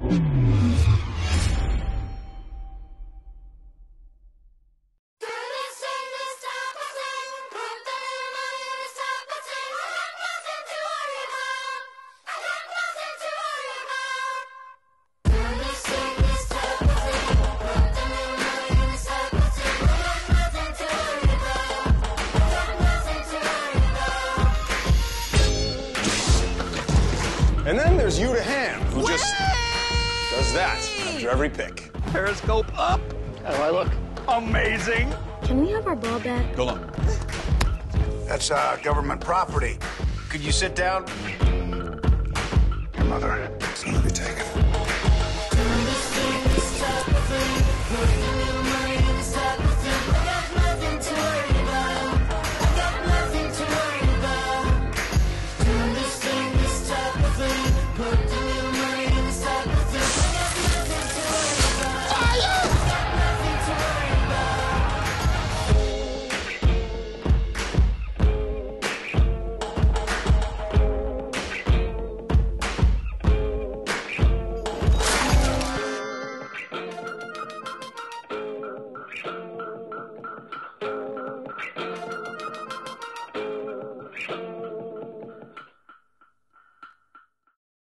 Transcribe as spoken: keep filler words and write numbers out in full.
And then there's you to Ham, who just does that after every pick. Periscope up. How do I look? Amazing. Can we have our ball back? Hold on. That's uh, government property. Could you sit down? Your mother is gonna be taken.